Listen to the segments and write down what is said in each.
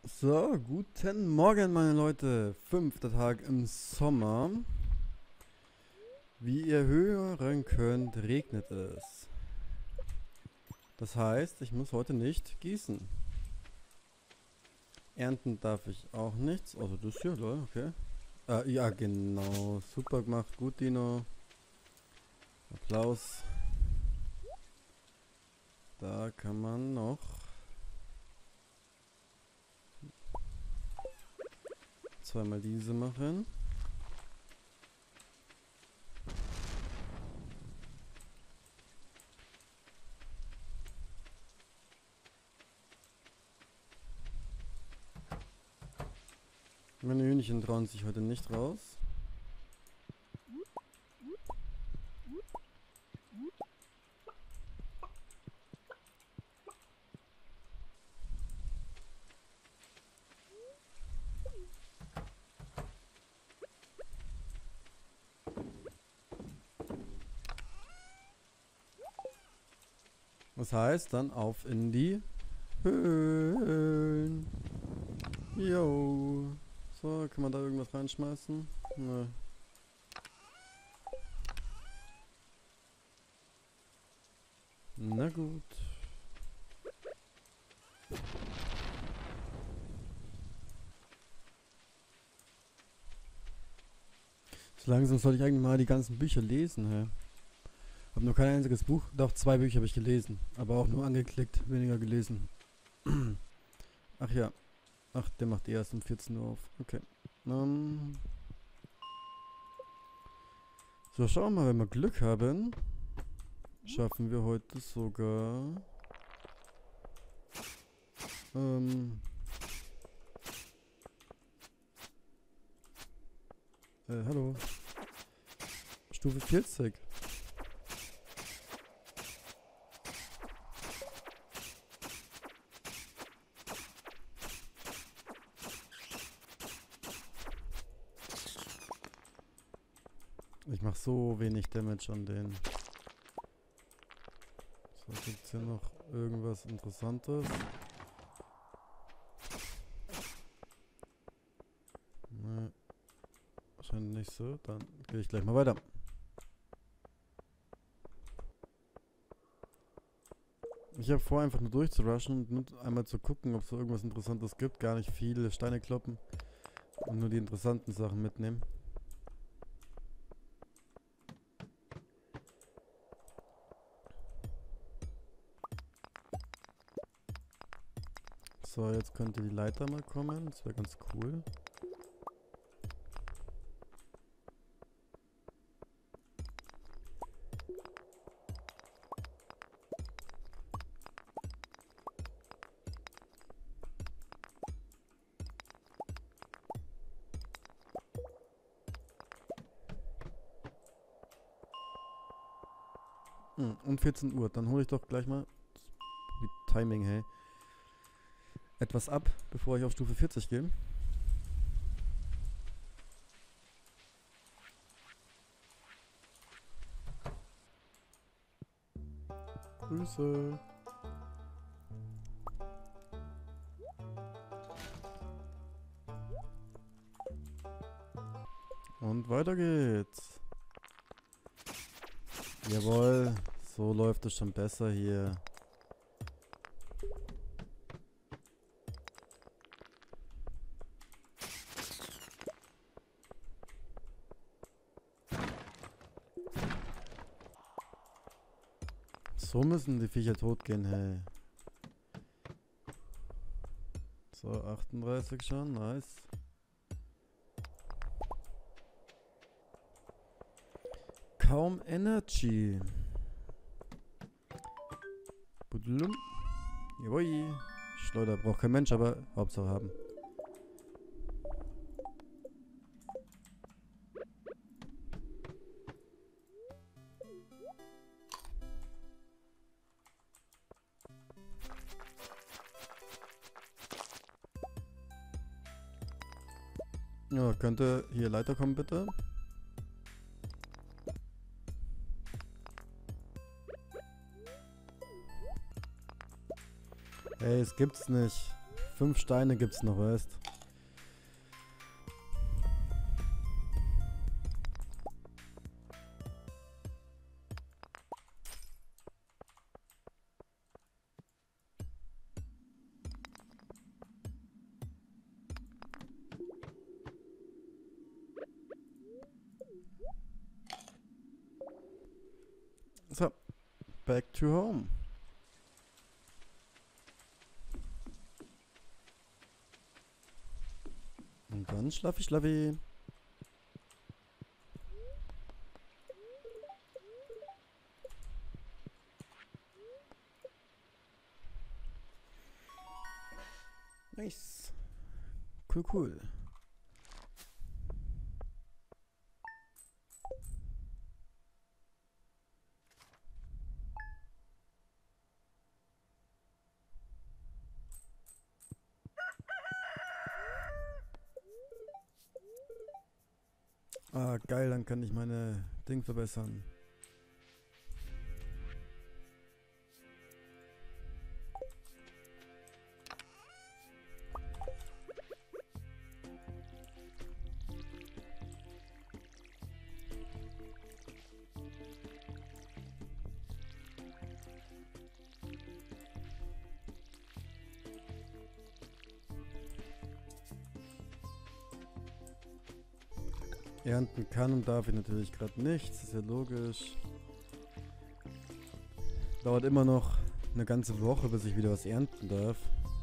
So, guten Morgen, meine Leute. Fünfter Tag im Sommer. Wie ihr hören könnt, regnet es. Das heißt, ich muss heute nicht gießen. Ernten darf ich auch nichts. Also das hier, lol, okay. Ja, genau. Super gemacht. Gut, Dino. Applaus. Da kann man noch zweimal diese machen. Meine Hühnchen trauen sich heute nicht raus. Das heißt, dann auf in die Höhlen. Jo. So, kann man da irgendwas reinschmeißen? Nö. Na gut. So langsam sollte ich eigentlich mal die ganzen Bücher lesen, hä? Hab nur kein einziges Buch. Doch, 2 Bücher habe ich gelesen. Aber auch nur angeklickt, weniger gelesen. Ach ja. Ach, der macht erst um 14 Uhr auf. Okay. So, schauen wir mal, wenn wir Glück haben. Schaffen wir heute sogar... hallo. Stufe 40. Ich mache so wenig Damage an den. So, gibt's hier noch irgendwas Interessantes? Ne, scheint nicht so. Dann gehe ich gleich mal weiter. Ich habe vor, einfach nur durchzurushen und einmal zu gucken, ob es so irgendwas Interessantes gibt. Gar nicht viele Steine kloppen. Und nur die interessanten Sachen mitnehmen. So, jetzt könnte die Leiter mal kommen. Das wäre ganz cool. Um 14 Uhr. Dann hole ich doch gleich mal... Wie Timing, hey. Etwas ab, bevor ich auf Stufe 40 gehe. Grüße. Und weiter geht's. Jawohl, so läuft es schon besser hier. So müssen die Viecher tot gehen, hey. So, 38 schon, nice. Kaum Energy. Budlum. Jawohl. Schleuder braucht kein Mensch, aber Hauptsache haben. Ja, könnte hier Leiter kommen, bitte? Ey, es gibt's nicht. 5 Steine gibt's noch, weißt. So, back to home. Und dann schlaffi, schlaffi. Nice. Cool, cool. Ah, geil, dann kann ich meine Ding verbessern. Ernten kann und darf ich natürlich gerade nicht, das ist ja logisch. Dauert immer noch eine ganze Woche, bis ich wieder was ernten darf.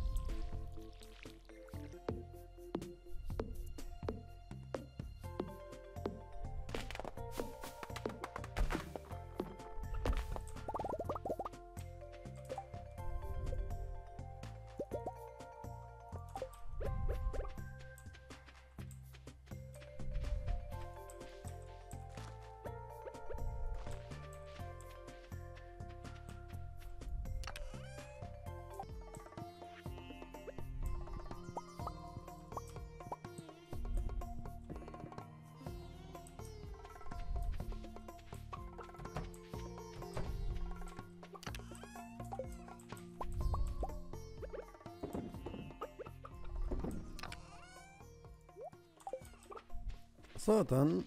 So, dann.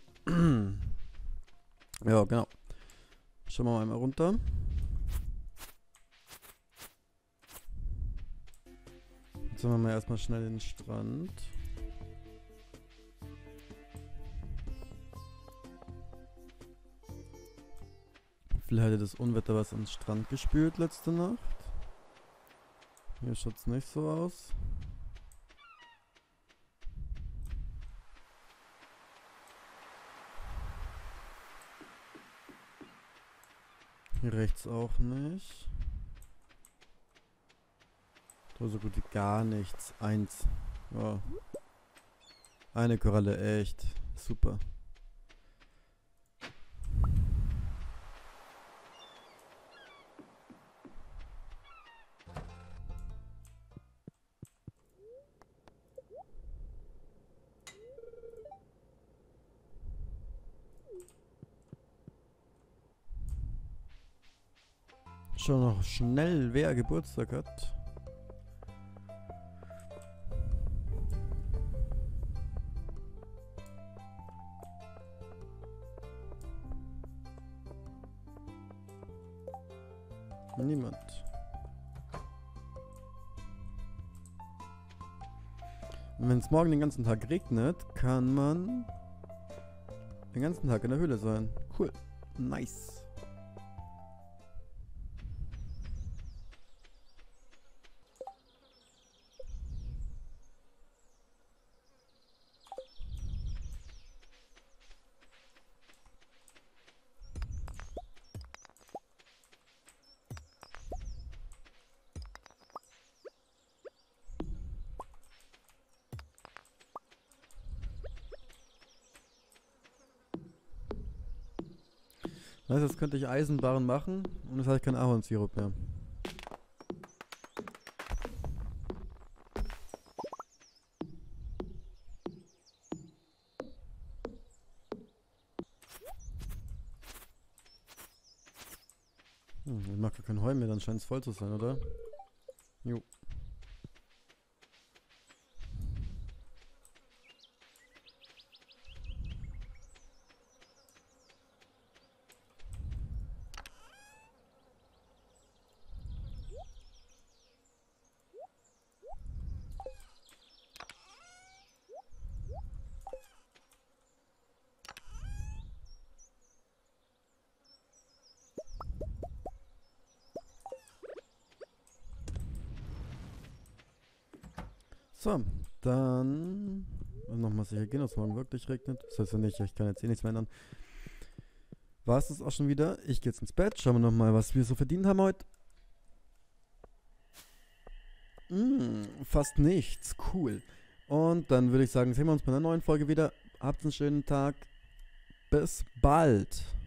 Ja, genau. Schauen wir mal einmal runter. Jetzt machen wir mal erstmal schnell den Strand. Vielleicht hat das Unwetter was ans Strand gespült letzte Nacht. Hier schaut es nicht so aus. Hier rechts auch nicht. Da so gut wie gar nichts. 1. Ja. Eine Koralle, echt. Super. Schon noch schnell, wer Geburtstag hat. Niemand. Und wenn es morgen den ganzen Tag regnet, kann man den ganzen Tag in der Höhle sein. Cool. Nice. Weißt du, jetzt könnte ich Eisenbarren machen und jetzt habe ich keinen Ahornsirup mehr. Ich mag gar kein Heu mehr, dann scheint es voll zu sein, oder? Jo. So, dann nochmal sicher gehen, dass es morgen wirklich regnet. Das heißt ja nicht, ich kann jetzt eh nichts mehr ändern. War es das auch schon wieder? Ich gehe jetzt ins Bett. Schauen wir nochmal, was wir so verdient haben heute. Fast nichts. Cool. Und dann würde ich sagen, sehen wir uns bei einer neuen Folge wieder. Habt einen schönen Tag. Bis bald.